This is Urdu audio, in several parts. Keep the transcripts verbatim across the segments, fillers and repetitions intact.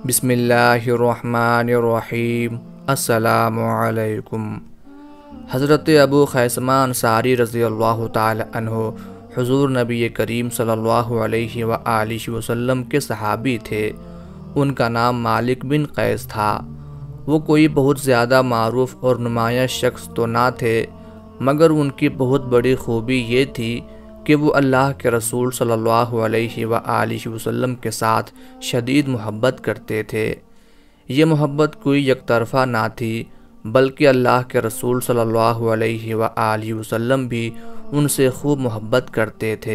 بسم اللہ الرحمن الرحیم۔ السلام علیکم۔ حضرت ابو خیثمہ انصاری رضی اللہ تعالی عنہ حضور نبی کریم صلی اللہ علیہ وآلہ وسلم کے صحابی تھے۔ ان کا نام مالک بن قیس تھا۔ وہ کوئی بہت زیادہ معروف اور نمایاں شخص تو نہ تھے، مگر ان کی بہت بڑی خوبی یہ تھی کہ وہ اللہ کے رسول صلی اللہ علیہ وآلہ وسلم کے ساتھ شدید محبت کرتے تھے۔ یہ محبت کوئی یک طرفہ نہ تھی، بلکہ اللہ کے رسول صلی اللہ علیہ وآلہ وسلم بھی ان سے خوب محبت کرتے تھے۔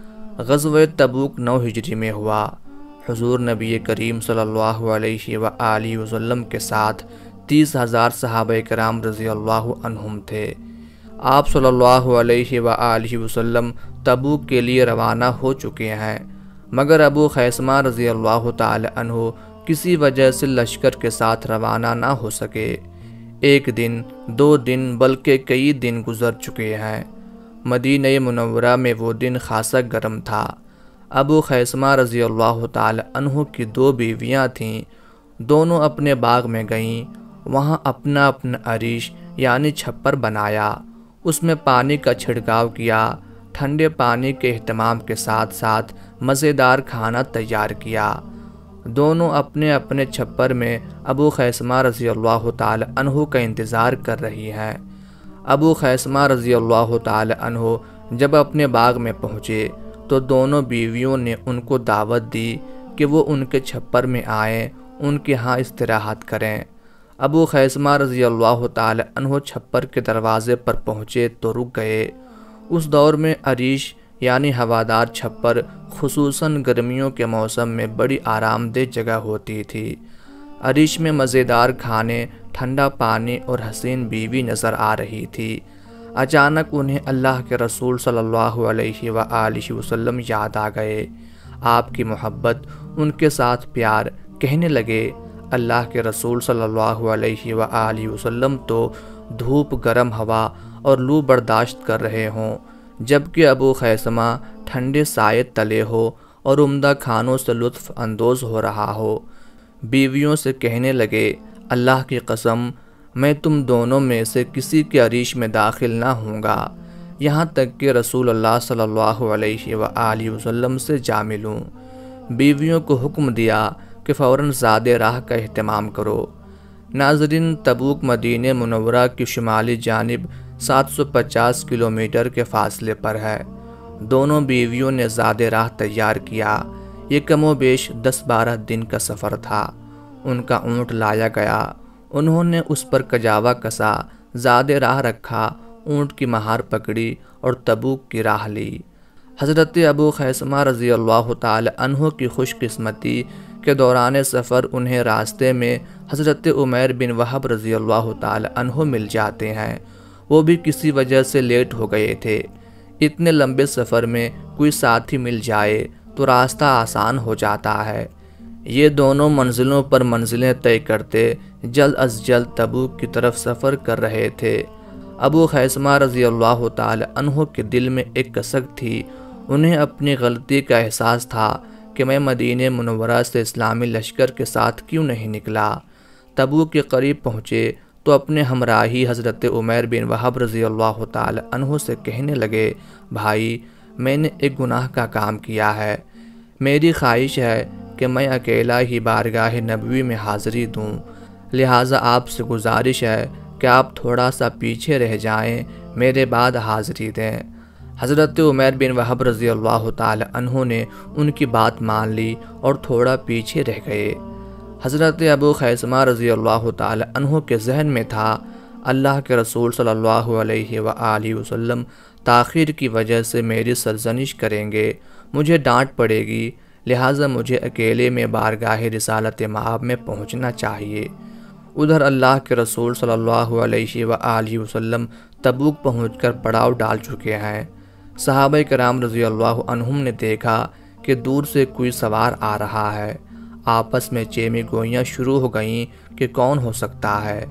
غزوہ تبوک نو ہجری میں ہوا۔ حضور نبی کریم صلی اللہ علیہ وآلہ وسلم کے ساتھ تیس ہزار صحابہ کرام رضی اللہ عنہم تھے۔ آپ صلی اللہ علیہ وآلہ وسلم تبوک کے لیے روانہ ہو چکے ہیں، مگر ابو خیثمہ رضی اللہ تعالی عنہ کسی وجہ سے لشکر کے ساتھ روانہ نہ ہو سکے۔ ایک دن، دو دن بلکہ کئی دن گزر چکے ہیں۔ مدینہ منورہ میں وہ دن خاصا گرم تھا۔ ابو خیثمہ رضی اللہ تعالی عنہ کی دو بیویاں تھیں، دونوں اپنے باغ میں گئیں، وہاں اپنا اپنا عریش یعنی چھپر بنایا، اس میں پانی کا چھڑکاو کیا، ٹھنڈے پانی کے اہتمام کے ساتھ ساتھ مزیدار کھانا تیار کیا۔ دونوں اپنے اپنے چھپر میں ابو خیثمہ رضی اللہ تعالی عنہ کا انتظار کر رہی ہیں۔ ابو خیثمہ رضی اللہ تعالی عنہ جب اپنے باغ میں پہنچے تو دونوں بیویوں نے ان کو دعوت دی کہ وہ ان کے چھپر میں آئیں، ان کے ہاں استراحت کریں۔ ابو خیثمہ رضی اللہ تعالی عنہ چھپر کے دروازے پر پہنچے تو رک گئے۔ اس دور میں عریش یعنی ہوادار چھپر خصوصاً گرمیوں کے موسم میں بڑی آرام دہ جگہ ہوتی تھی۔ عریش میں مزیدار کھانے، ٹھنڈا پانی اور حسین بیوی نظر آ رہی تھی۔ اچانک انہیں اللہ کے رسول صلی اللہ علیہ وآلہ وسلم یاد آ گئے۔ آپ کی محبت، ان کے ساتھ پیار، کہنے لگے اللہ کے رسول صلی اللہ علیہ وآلہ وسلم تو دھوپ، گرم ہوا اور لو برداشت کر رہے ہوں، جبکہ ابو خیثمہ ٹھنڈے سائے تلے ہو اور عمدہ کھانوں سے لطف اندوز ہو رہا ہو۔ بیویوں سے کہنے لگے اللہ کی قسم، میں تم دونوں میں سے کسی کے عریش میں داخل نہ ہوں گا، یہاں تک کہ رسول اللہ صلی اللہ علیہ وآلہ وسلم سے جا ملوں۔ بیویوں کو حکم دیا کہ فوراً زادِ راہ کا اہتمام کرو۔ ناظرین، تبوک مدینہ منورہ کی شمالی جانب سات سو پچاس کلومیٹر کے فاصلے پر ہے۔ دونوں بیویوں نے زادِ راہ تیار کیا۔ یہ کم و بیش دس بارہ دن کا سفر تھا۔ ان کا اونٹ لایا گیا، انہوں نے اس پر کجاوا کسا، زادِ راہ رکھا، اونٹ کی مہار پکڑی اور تبوک کی راہ لی۔ حضرت ابو خیثمہ رضی اللہ تعالی عنہ کی خوش قسمتی کے دوران سفر انہیں راستے میں حضرت عمیر بن وہب رضی اللہ تعالی عنہ مل جاتے ہیں۔ وہ بھی کسی وجہ سے لیٹ ہو گئے تھے۔ اتنے لمبے سفر میں کوئی ساتھی مل جائے تو راستہ آسان ہو جاتا ہے۔ یہ دونوں منزلوں پر منزلیں طے کرتے جلد از جلد تبوک کی طرف سفر کر رہے تھے۔ ابو خیثمہ رضی اللہ تعالی عنہ کے دل میں ایک کسک تھی۔ انہیں اپنی غلطی کا احساس تھا کہ میں مدینہ منورہ سے اسلامی لشکر کے ساتھ کیوں نہیں نکلا۔ تبوک کے قریب پہنچے تو اپنے ہمراہی حضرت عمیر بن وہب رضی اللہ تعالی عنہ سے کہنے لگے بھائی، میں نے ایک گناہ کا کام کیا ہے۔ میری خواہش ہے کہ میں اکیلا ہی بارگاہ نبوی میں حاضری دوں، لہٰذا آپ سے گزارش ہے کہ آپ تھوڑا سا پیچھے رہ جائیں، میرے بعد حاضری دیں۔ حضرت عمیر بن وہب رضی اللہ تعالی عنہ نے ان کی بات مان لی اور تھوڑا پیچھے رہ گئے۔ حضرت ابو خیثمہ رضی اللہ تعالی عنہ کے ذہن میں تھا اللہ کے رسول صلی اللہ علیہ وآلہ وسلم تاخیر کی وجہ سے میری سرزنش کریں گے، مجھے ڈانٹ پڑے گی، لہٰذا مجھے اکیلے میں بارگاہ رسالت مآب میں پہنچنا چاہیے۔ ادھر اللہ کے رسول صلی اللہ علیہ وآلہ وسلم تبوک پہنچ کر پڑاؤ ڈال چکے ہیں۔ صحابہ کرام رضی اللہ عنہم نے دیکھا کہ دور سے کوئی سوار آ رہا ہے۔ آپس میں چیمی گوئیاں شروع ہو گئیں کہ کون ہو سکتا ہے۔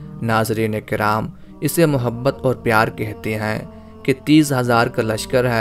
ناظرین کرام، اسے محبت اور پیار کہتے ہیں کہ تیس ہزار کا لشکر ہے،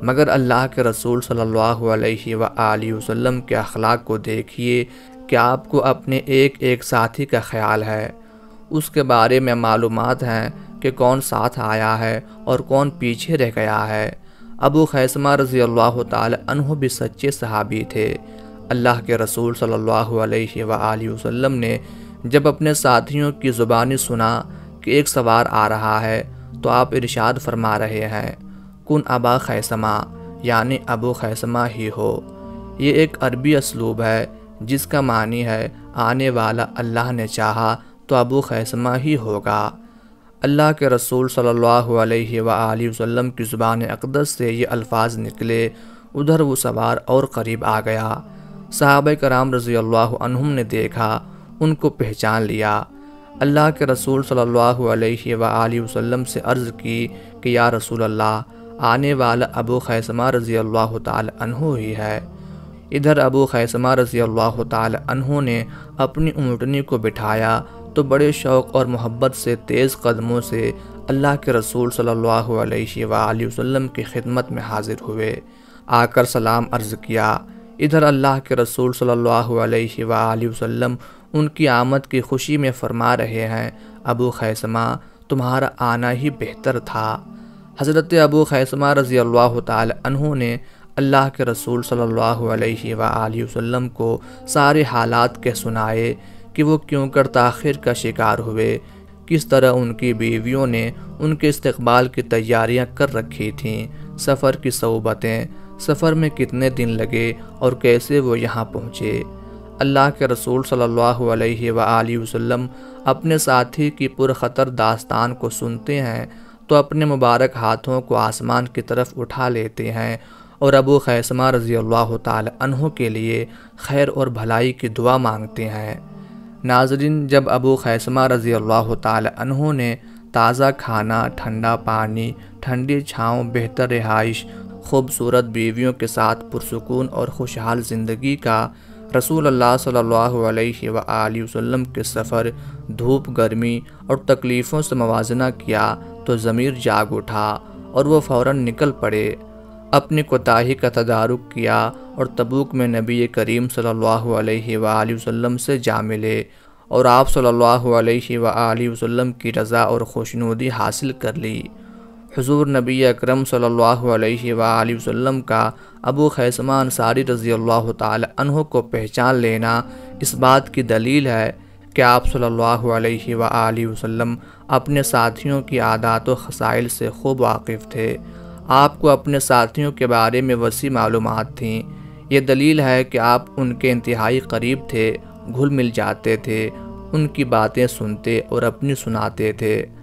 مگر اللہ کے رسول صلی اللہ علیہ وآلہ وسلم کے اخلاق کو دیکھیے کہ آپ کو اپنے ایک ایک ساتھی کا خیال ہے، اس کے بارے میں معلومات ہیں کہ کون ساتھ آیا ہے اور کون پیچھے رہ گیا ہے۔ ابو خیثمہ رضی اللہ تعالی عنہ بھی سچے صحابی تھے۔ اللہ کے رسول صلی اللہ علیہ وآلہ وسلم نے جب اپنے ساتھیوں کی زبانی سنا کہ ایک سوار آ رہا ہے تو آپ ارشاد فرما رہے ہیں، کن ابا خیثمہ، یعنی ابو خیثمہ ہی ہو۔ یہ ایک عربی اسلوب ہے جس کا معنی ہے آنے والا اللہ نے چاہا تو ابو خیثمہ ہی ہوگا۔ اللہ کے رسول صلی اللہ علیہ وآلہ وسلم کی زبان اقدس سے یہ الفاظ نکلے، ادھر وہ سوار اور قریب آ گیا۔ صحابہ کرام رضی اللہ عنہم نے دیکھا، ان کو پہچان لیا۔ اللہ کے رسول صلی اللہ علیہ وآلہ وسلم سے عرض کی کہ یا رسول اللہ، آنے والا ابو خیثمہ رضی اللہ تعالی عنہ ہی ہے۔ ادھر ابو خیثمہ رضی اللہ تعالی عنہ نے اپنی اونٹنی کو بٹھایا تو بڑے شوق اور محبت سے تیز قدموں سے اللہ کے رسول صلی اللہ علیہ وآلہ وسلم کی خدمت میں حاضر ہوئے، آ کر سلام عرض کیا۔ ادھر اللہ کے رسول صلی اللہ علیہ وآلہ وسلم ان کی آمد کی خوشی میں فرما رہے ہیں، ابو خیثمہ، تمہارا آنا ہی بہتر تھا۔ حضرت ابو خیثمہ رضی اللہ تعالی عنہ نے اللہ کے رسول صلی اللہ علیہ وآلہ وسلم کو سارے حالات کہہ سنائے کہ وہ کیوں کر تاخیر کا شکار ہوئے، کس طرح ان کی بیویوں نے ان کے استقبال کی تیاریاں کر رکھی تھیں، سفر کی صعوبتیں، سفر میں کتنے دن لگے اور کیسے وہ یہاں پہنچے۔ اللہ کے رسول صلی اللہ علیہ وآلہ وسلم اپنے ساتھی کی پرخطر داستان کو سنتے ہیں تو اپنے مبارک ہاتھوں کو آسمان کی طرف اٹھا لیتے ہیں اور ابو خیثمہ رضی اللہ تعالی عنہ کے لیے خیر اور بھلائی کی دعا مانگتے ہیں۔ ناظرین، جب ابو خیثمہ رضی اللہ تعالی عنہ نے تازہ کھانا، ٹھنڈا پانی، ٹھنڈی چھاؤں، بہتر رہائش، خوبصورت بیویوں کے ساتھ پرسکون اور خوشحال زندگی کا رسول اللہ صلی اللہ علیہ وآلہ وسلم کے سفر، دھوپ، گرمی اور تکلیفوں سے موازنہ کیا تو ضمیر جاگ اٹھا اور وہ فوراً نکل پڑے۔ اپنی کوتاہی کا تدارک کیا اور تبوک میں نبی کریم صلی اللہ علیہ وآلہ وسلم سے جا ملے اور آپ صلی اللہ علیہ وآلہ وسلم کی رضا اور خوشنودی حاصل کر لی۔ حضور نبی اکرم صلی اللہ علیہ وآلہ وسلم کا ابو خیثمہ انصاری رضی اللہ تعالی عنہ کو پہچان لینا اس بات کی دلیل ہے کہ آپ صلی اللہ علیہ وآلہ وسلم اپنے ساتھیوں کی عادات و خصائل سے خوب واقف تھے۔ آپ کو اپنے ساتھیوں کے بارے میں وسیع معلومات تھیں۔ یہ دلیل ہے کہ آپ ان کے انتہائی قریب تھے، گھل مل جاتے تھے، ان کی باتیں سنتے اور اپنی سناتے تھے۔